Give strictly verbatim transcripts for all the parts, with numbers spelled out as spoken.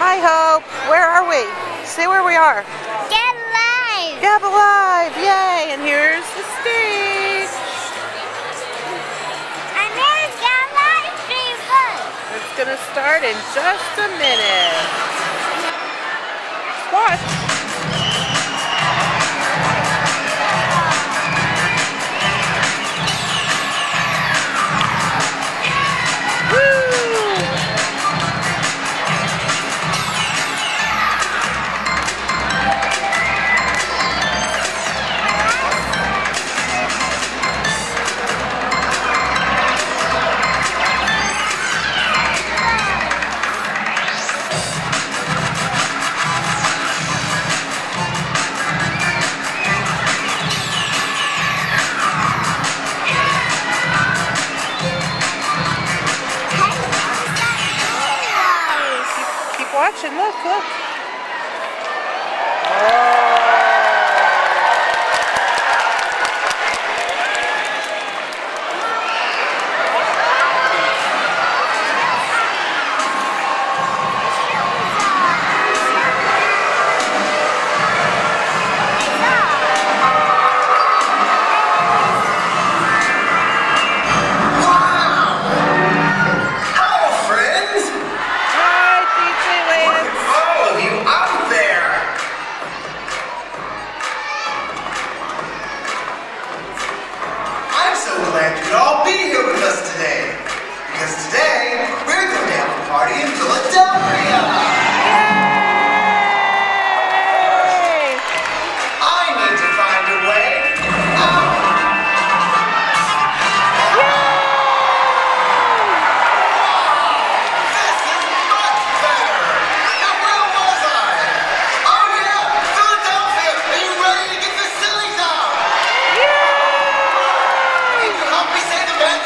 Hi, Hope. Where are we? Say where we are. Gab Live! Gab Live! Yay! And here's the stage. And there's Gab Live Stream Book. It's going to start in just a minute. Watch. Watching, look, look. Oh. Glad you could all be here with us today, because today we're going to have a party in Philadelphia. Yay! I need to find a way out. This is much better. Now where was I? Oh yeah, Philadelphia. Are you ready to get the sillies out? Help me say the bad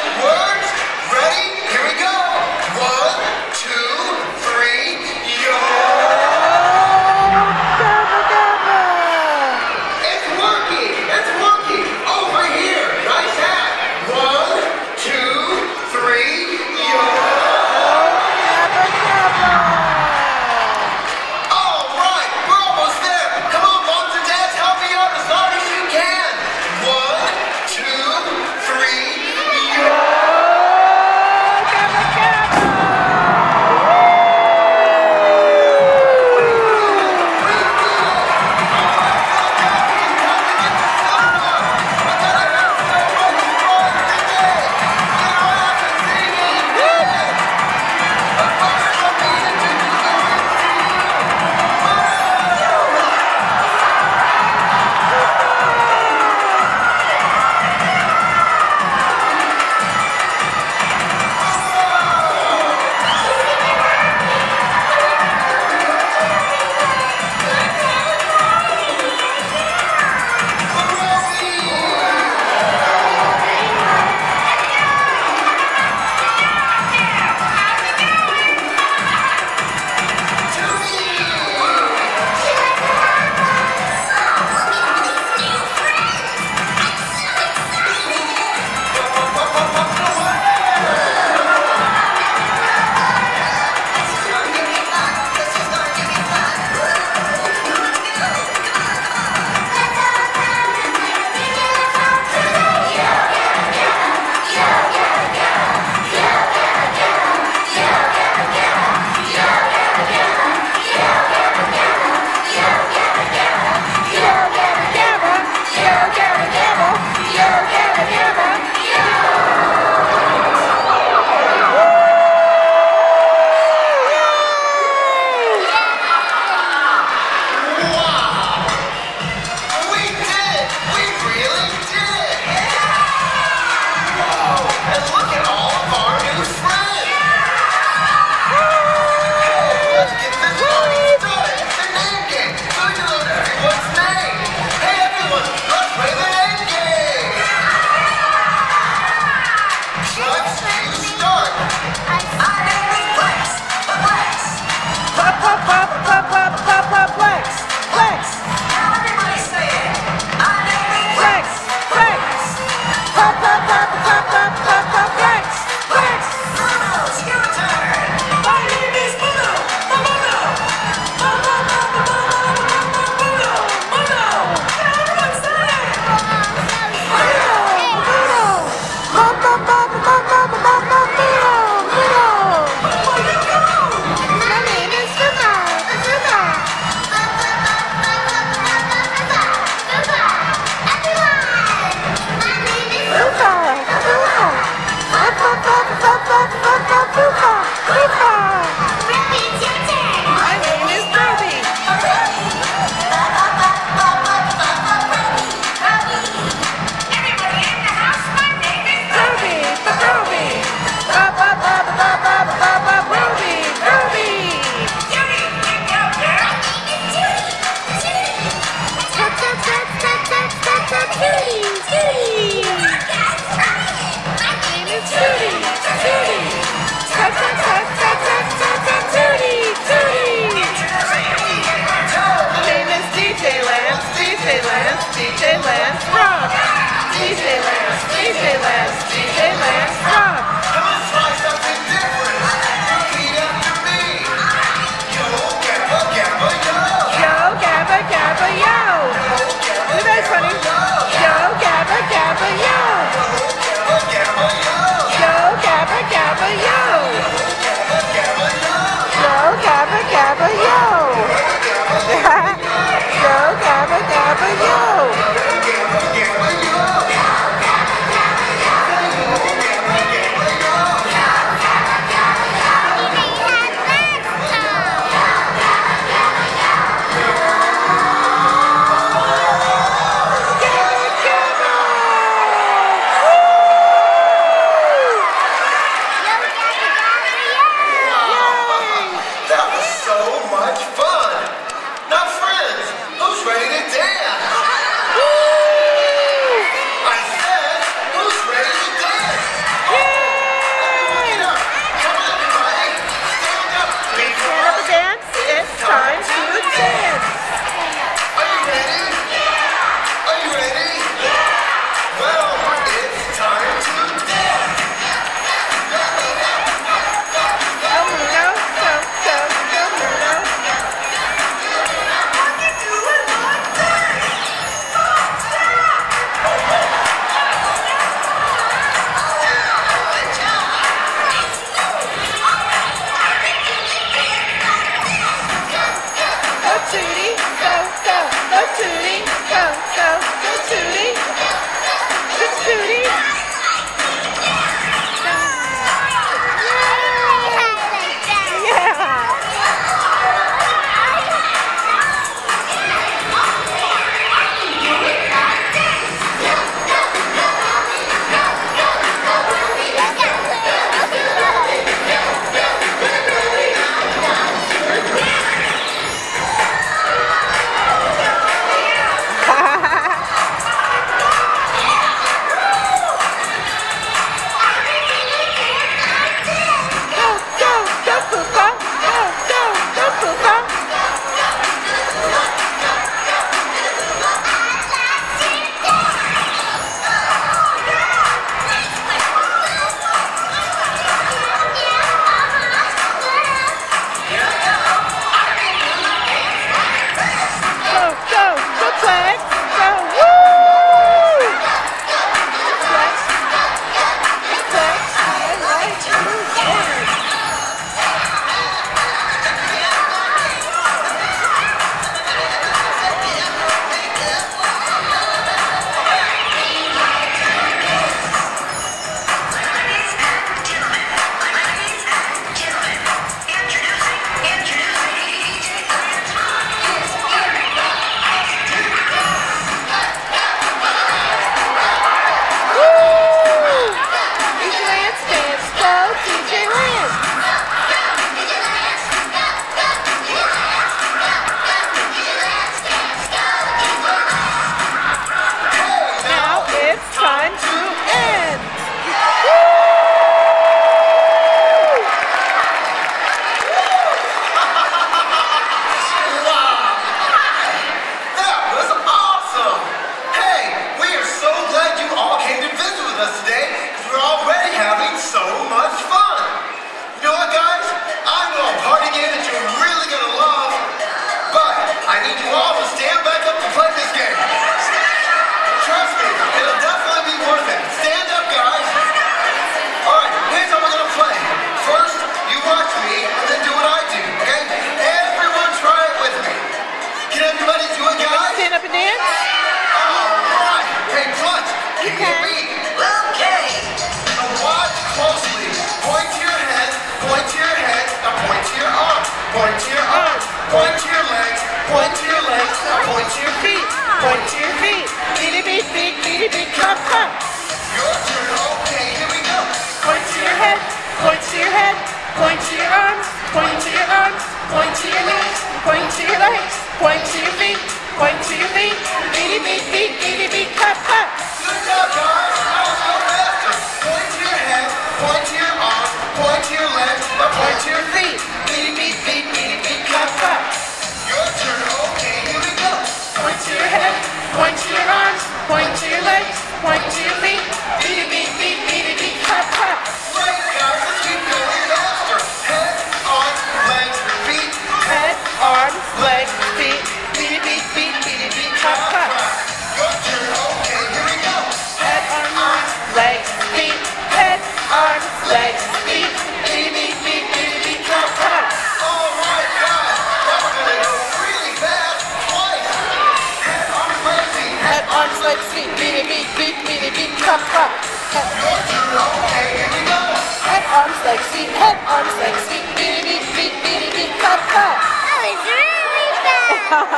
arms, legs, feet, beep, beep, beep, beep, beep, come on. Oh my God! That was gonna go really fast. Twice. Head, arms, legs, feet. Head, arms, legs, feet, beep, beep, beep, beep, beep, come on. Your turn. Okay, here we go. Head, arms, legs, feet, head, arms, legs, feet, beep, beep, beep, beep, beep, come on. That was really fast.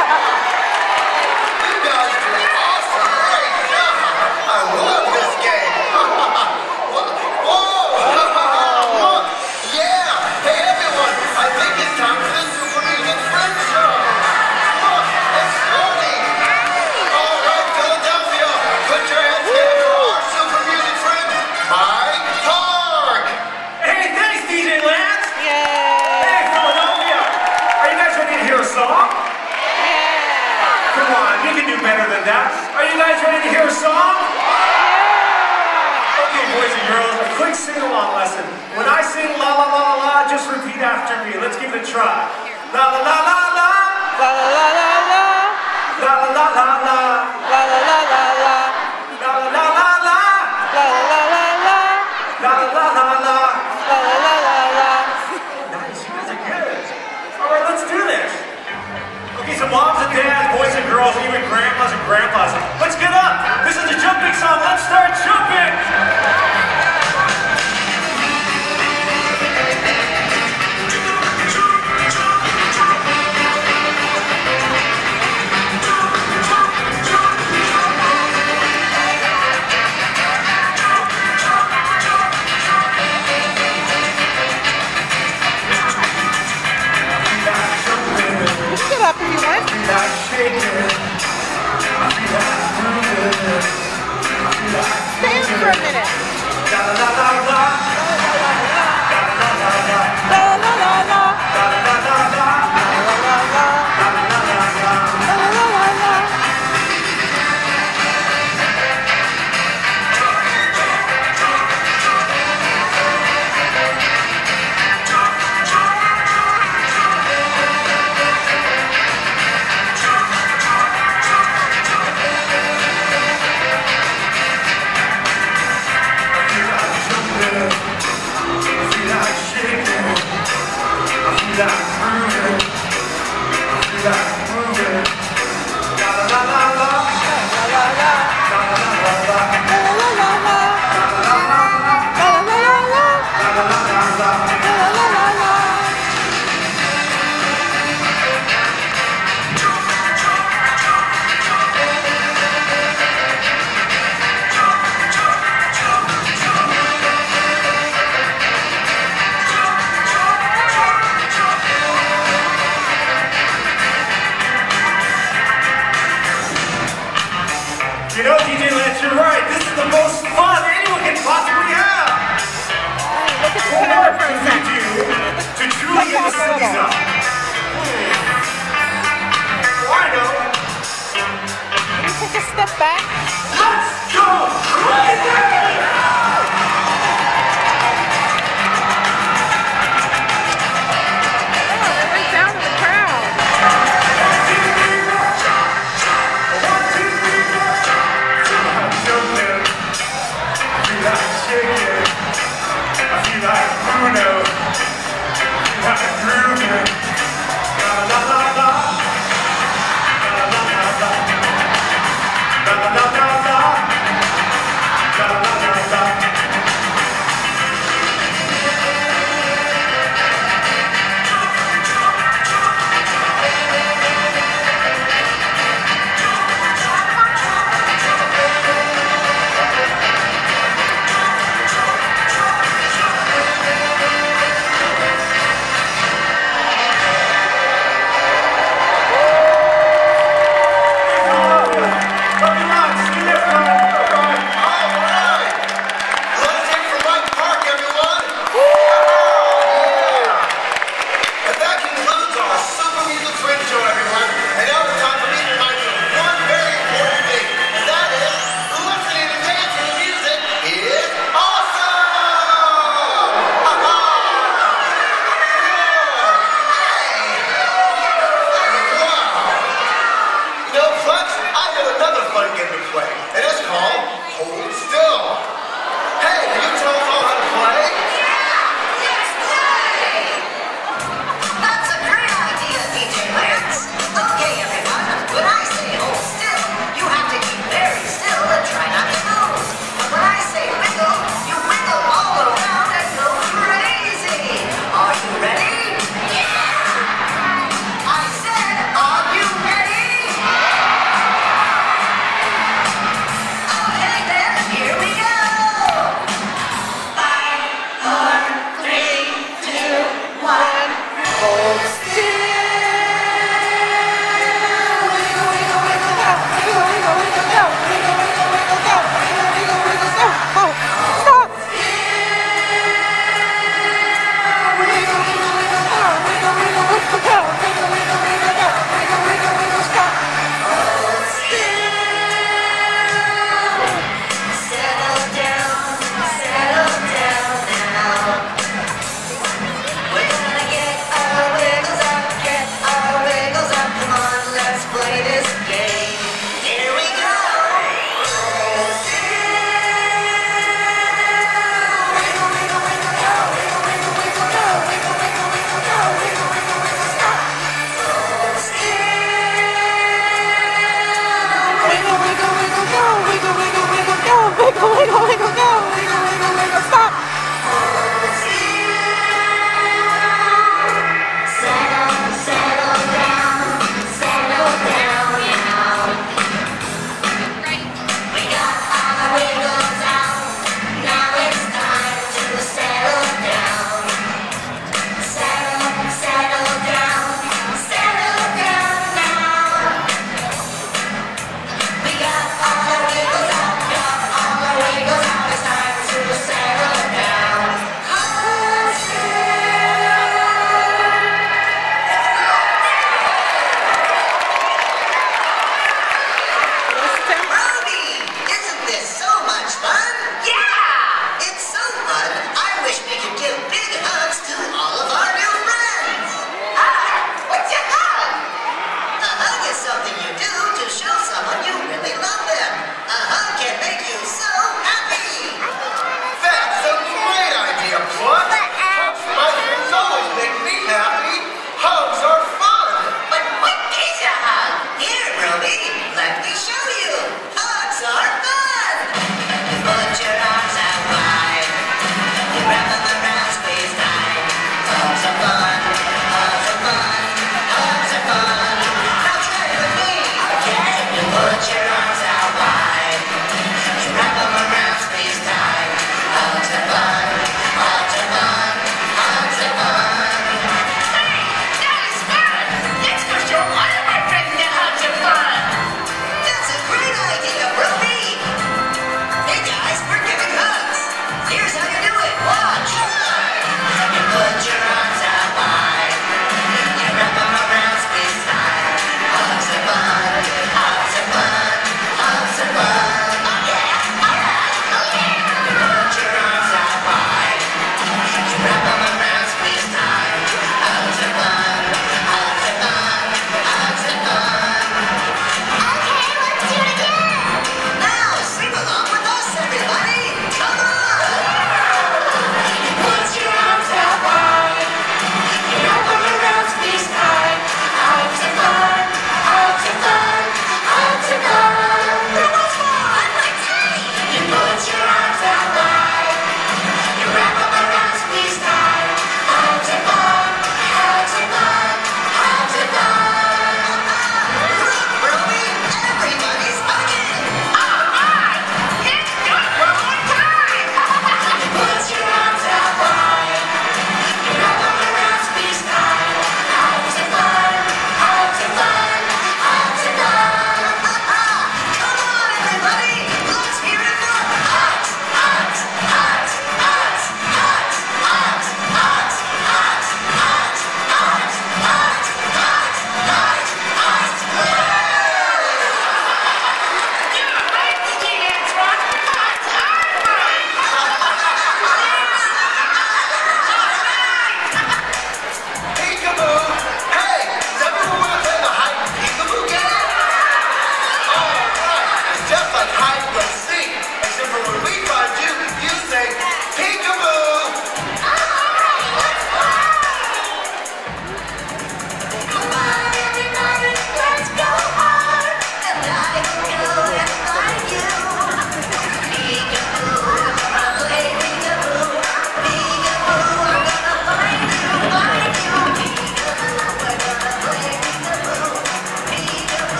You guys did awesome. Great job. I love this game. Whoa! Yeah! Hey everyone, I think it's time for the Super Mutant Friends Show. Look, it's starting. All right, Philadelphia, put your hands together for our Super Mutant friend, Mike Park. Hey, thanks, D J Lance! Yay! Hey, Philadelphia! Are you guys ready to hear a song? Yeah! Come on, you can do better than that. Are you guys ready to hear a song? Okay, boys and girls, a quick sing-along lesson. When I sing la la la la la, just repeat after me. Let's give it a try. La la la la la. La la la la la. La la la la la. La la la la la. La la la la la. La la la la la. La la la la la. La la la la la. Nice, you guys are good. All right, let's do this. Okay, so moms and dads, boys and girls, and even grandmas and grandpas, let's get up. This is a jumping song. Let's start jumping. Get up if you want. Stand for a minute. La la la la la. La la la la la. La la la la la. La la la la. La la la la la. La la la la. You know, D J Lance, you're right. This is the most fun anyone can possibly have. Look at the What camera more for a can we second. do to truly get the cities up? Well, I know. Can you take a step back? Let's go crazy! Oh, they're right down to the crowd. One, two, three, four. One, two, three, four. I'm jumping. I feel like shaking. I feel like Bruno. I feel like grooving. La la la la. La la la la. La la la la la. La la la la.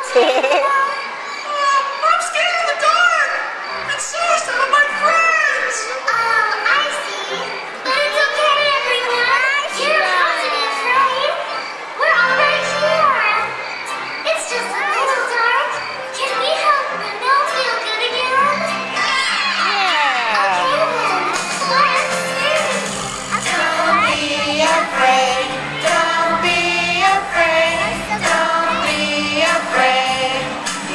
I'm scared of the dark. And so are some of my friends. Oh, I see. But it's okay, everyone. You don't have to be afraid. We're all right here. It's just a little dark. Can we help Bruno feel good again? Yeah. Okay then. Let's sing. Don't be afraid. Don't be afraid. Don't be afraid.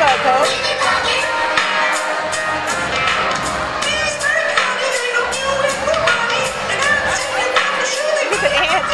about, Coach? Look at the ants.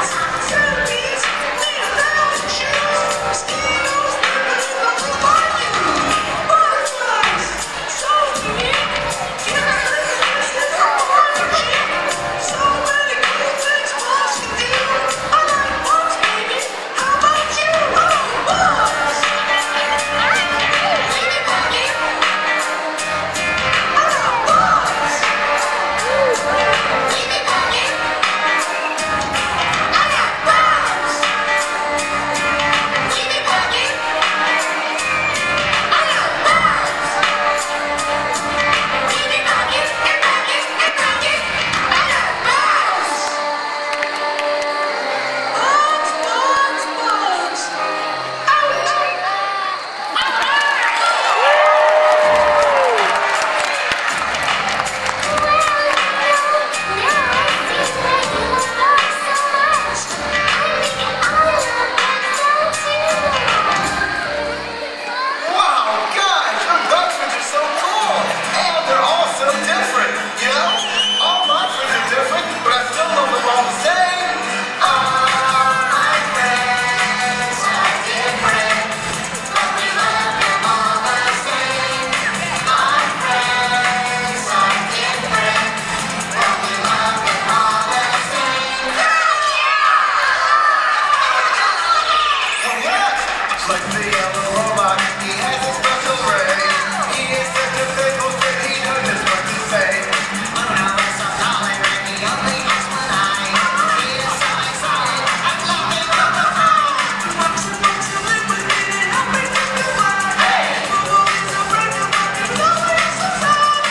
Like the yellow robot, he has a special ray. He is such a faithful kid, he knows just what to say. Oh no, it's so solid, and he only has one eye. He is so excited, I'm leaving from the high. Walks and walks and live with me, and help me take the fly. Hey! Boo-boo is so bright, and you know it's so sad.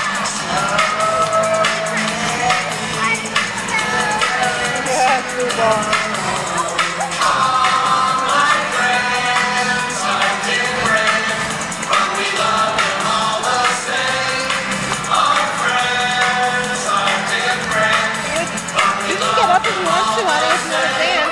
Yeah, blue ball. Up if you want to, honey, if you want to dance.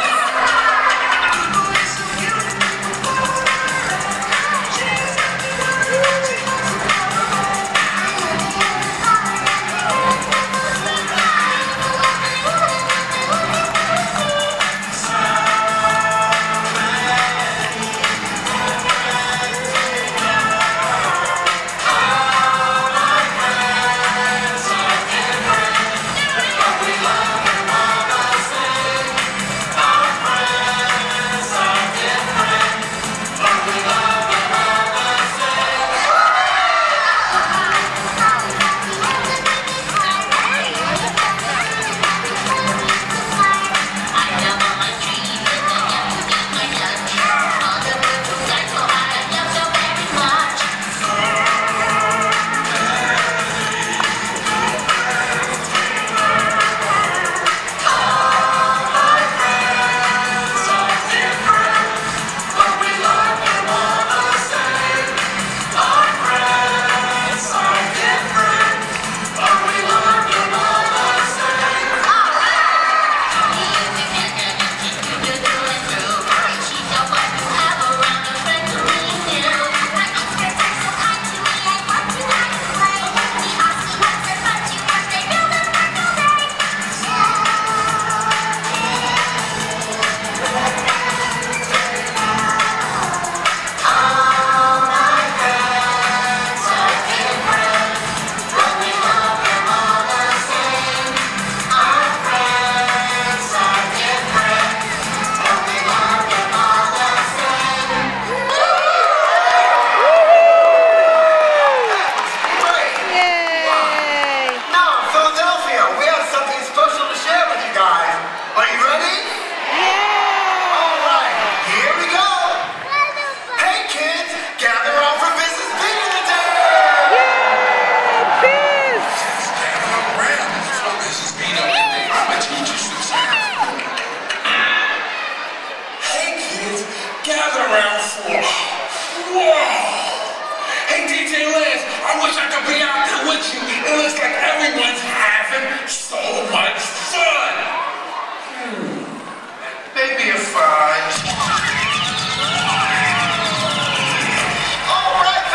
All right.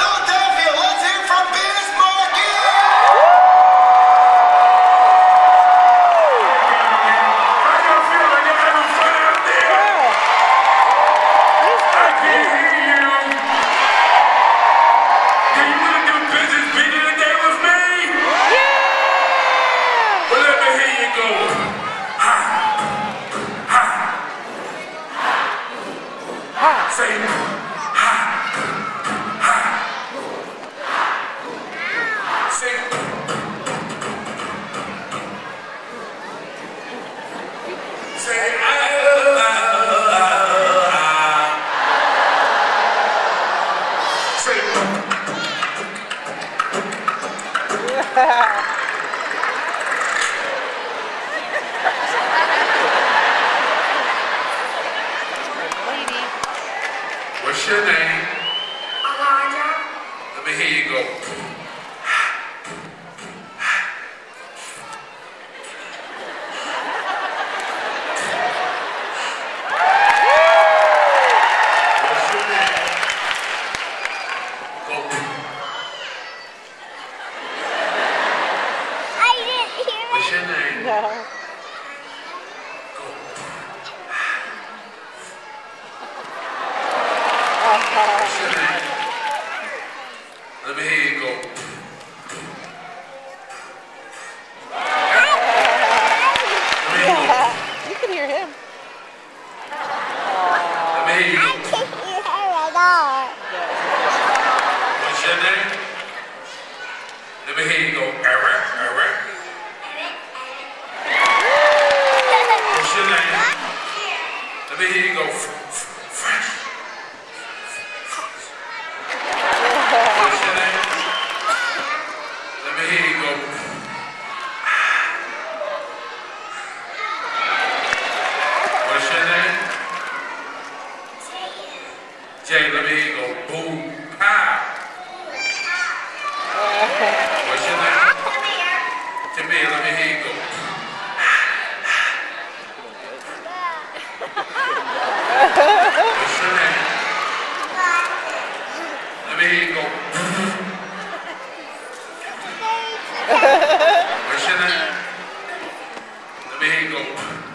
What's your name? Alana. Let me hear you go. What's your name? Go. I didn't hear What's your name? No. Go. What's your name? Let me hear you go. Let me hear you go. You can hear him. Let me hear you go. I can't hear her at all. What's your name? Let me hear you go. Eric, Eric. What's your name? Let me hear you go. Fresh. What's your name? Let me hear you go. What's your name? Jay, let me hear you go. Boom, pow. What's your name? Jamil, let me hear you go. What's your name? Let me hear you go. What's your name? Let me hear you go.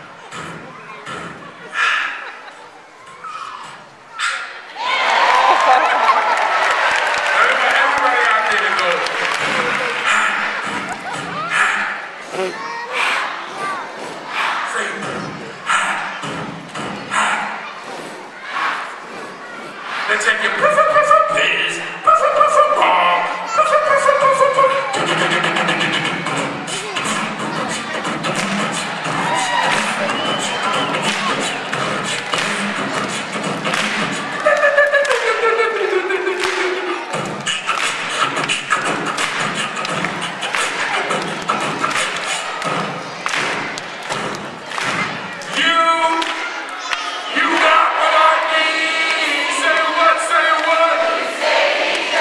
Everybody, everybody out there to go. Say, let's take your puffer puffer piss, puffer puffer ball, puffer puffer puffer puffer. You, you got what I need. Say what, say what.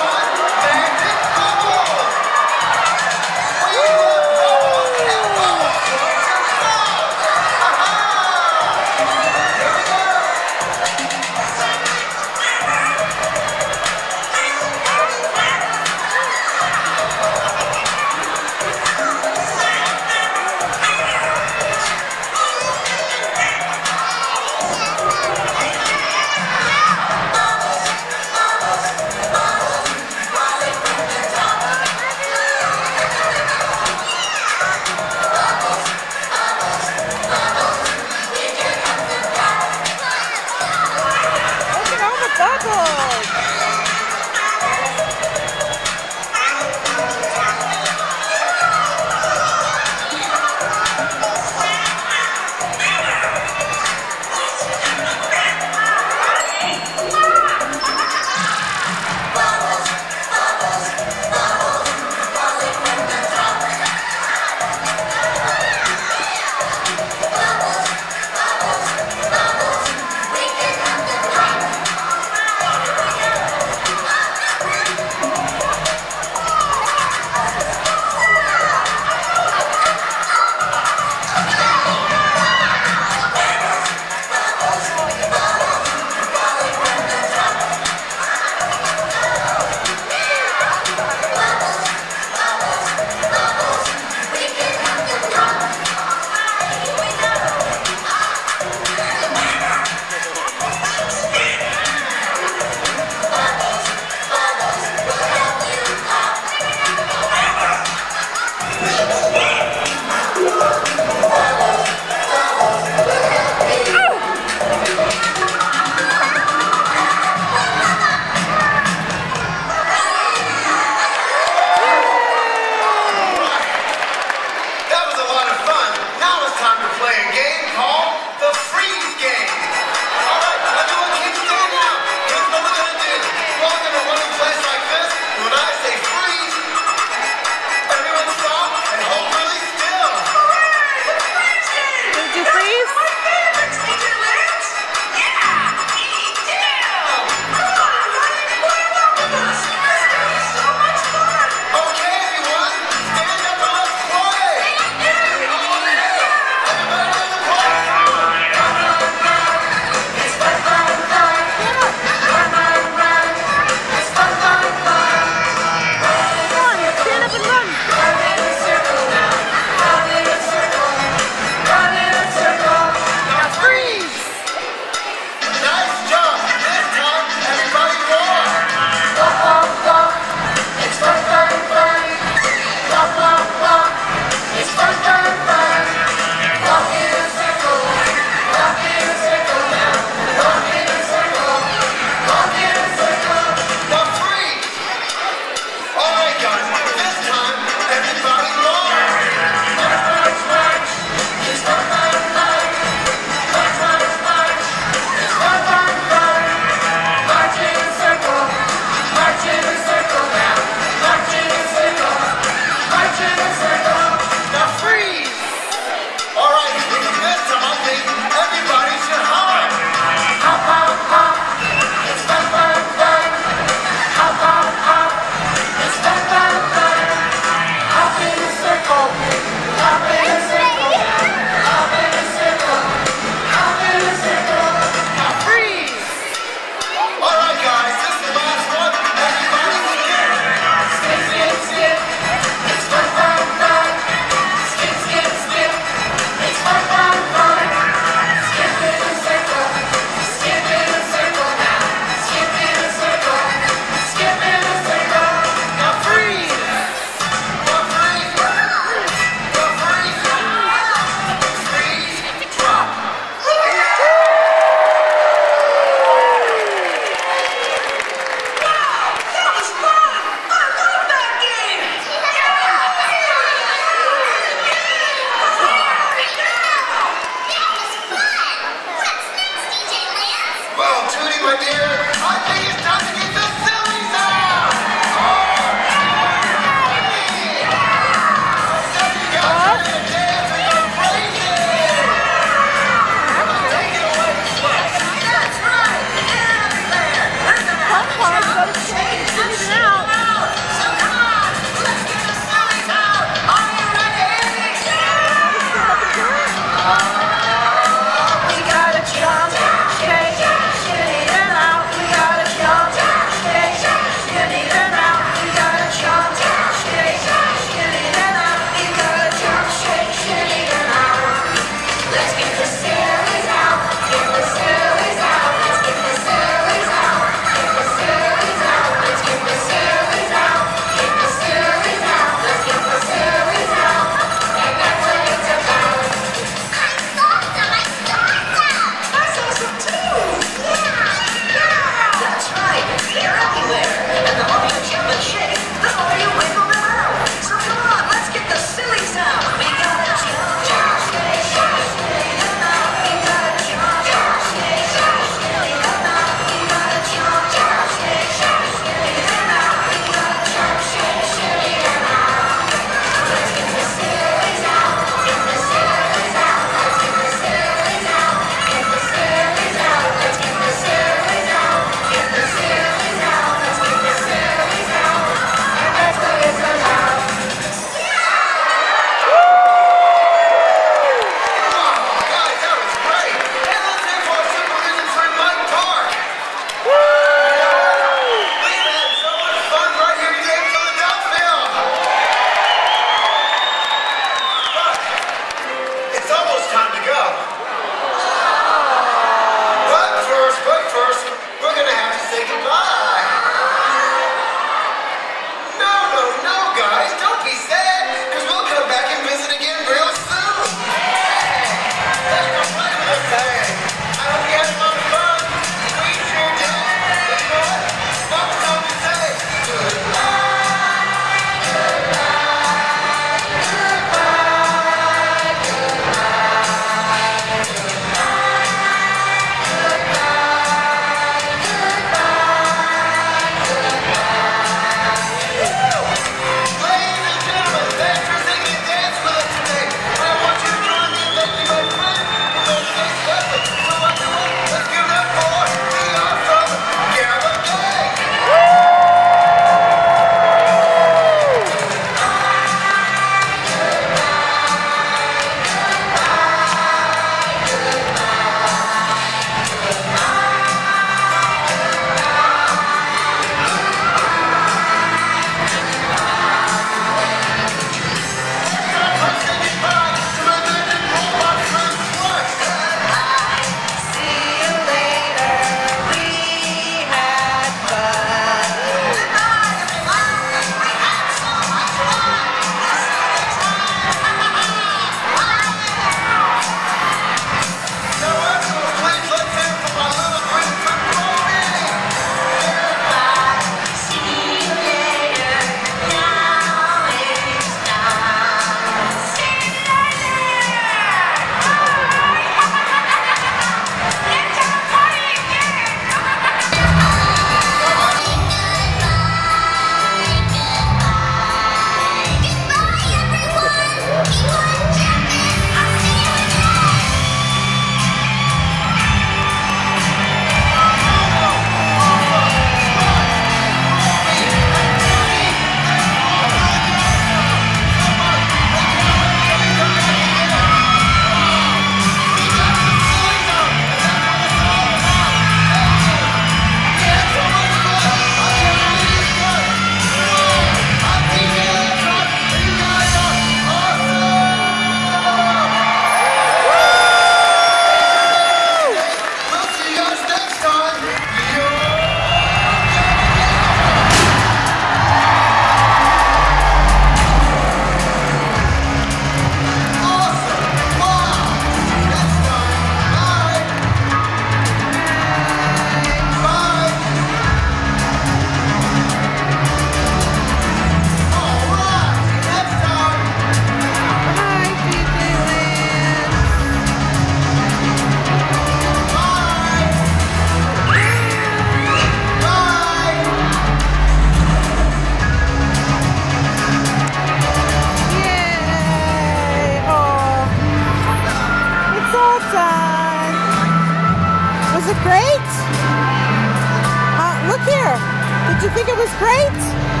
Did you think it was great?